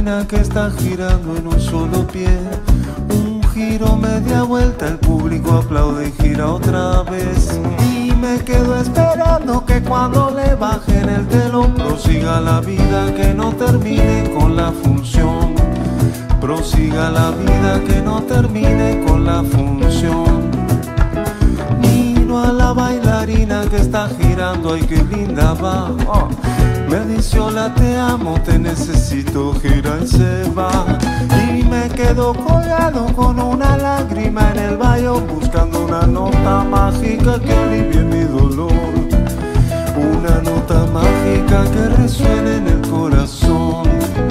bailarina que está girando en un solo pie. Un giro, media vuelta, el público aplaude y gira otra vez. Y me quedo esperando que cuando le bajen el telón prosiga la vida, que no termine con la función. Prosiga la vida, que no termine con la función. Miro a la bailarina que está girando, ay qué linda va. Me dice hola, te amo, te necesito, gira y se va. Y me quedo colgado con una lágrima en el baño, buscando una nota mágica que alivie mi dolor. Una nota mágica que resuene en el corazón.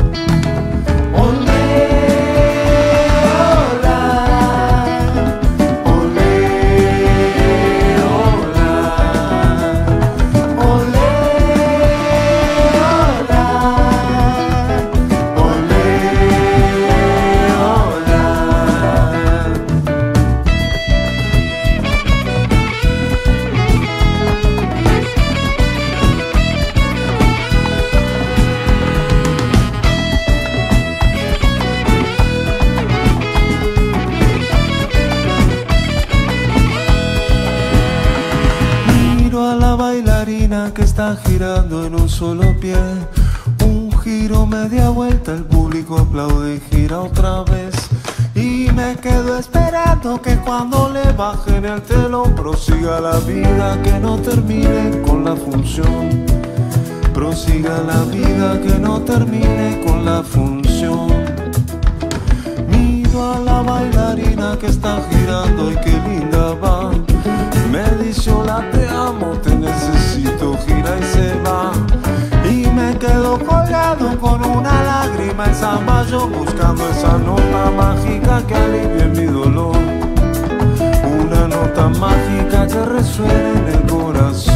Que está girando en un solo pie. Un giro, media vuelta, el público aplaude y gira otra vez. Y me quedo esperando que cuando le bajen el telón prosiga la vida, que no termine con la función. Prosiga la vida, que no termine con la función. Miro a la bailarina que está girando y qué linda va. Me dice hola, te amo, te necesito, gira y se va. Y me quedo colgado con una lágrima en Zamballo, buscando esa nota mágica que alivie mi dolor. Una nota mágica que resuene en el corazón.